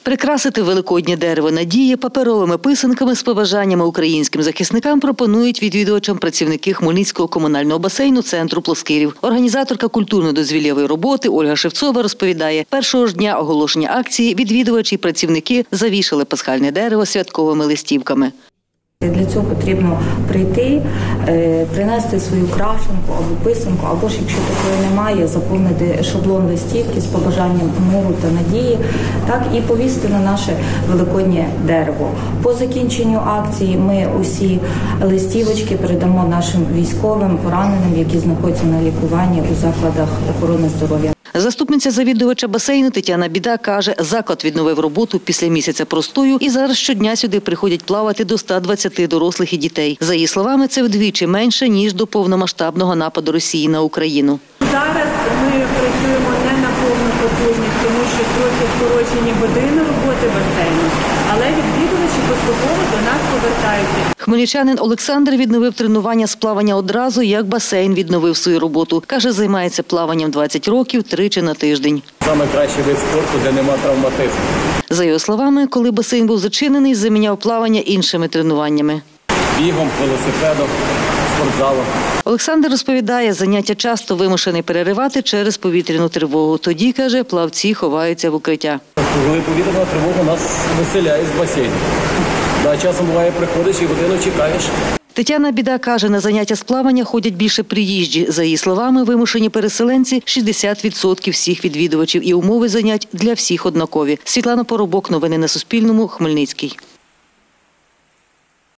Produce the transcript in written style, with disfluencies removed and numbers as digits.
Прикрасити великоднє дерево надії паперовими писанками з побажаннями українським захисникам пропонують відвідувачам працівники Хмельницького комунального басейну центру Плоскирів. Організаторка культурно-дозвіллєвої роботи Ольга Шевцова розповідає, першого ж дня оголошення акції відвідувачі і працівники завішали пасхальне дерево святковими листівками. Для цього потрібно прийти, принести свою крашенку або писанку, або ж, якщо такої немає, заповнити шаблон листівки з побажанням миру та надії, так і повісити на наше великоднє дерево. По закінченню акції ми усі листівочки передамо нашим військовим, пораненим, які знаходяться на лікуванні у закладах охорони здоров'я. Заступниця завідувача басейну Тетяна Біда каже, заклад відновив роботу після місяця простою і зараз щодня сюди приходять плавати до 120 дорослих і дітей. За її словами, це вдвічі менше, ніж до повномасштабного нападу Росії на Україну. Зараз ми працюємо не на повну потужність, тому що трохи скорочені години роботи басейну, але відвідувачі поступово до нас повертаються. Хмельничанин Олександр відновив тренування з плавання одразу, як басейн відновив свою роботу. Каже, займається плаванням 20 років, тричі на тиждень. Саме кращий вид спорту, де немає травматизму. За його словами, коли басейн був зачинений, заміняв плавання іншими тренуваннями. Бігом, велосипедом, спортзалом. Олександр розповідає, заняття часто вимушений переривати через повітряну тривогу. Тоді, каже, плавці ховаються в укриття. Коли повітряна тривога, нас виселяють з басейну. Часом буває, приходиш і годину чекаєш. Тетяна Біда каже, на заняття з плавання ходять більше приїжджі. За її словами, вимушені переселенці – 60% всіх відвідувачів і умови занять для всіх однакові. Світлана Поробок, новини на Суспільному, Хмельницький.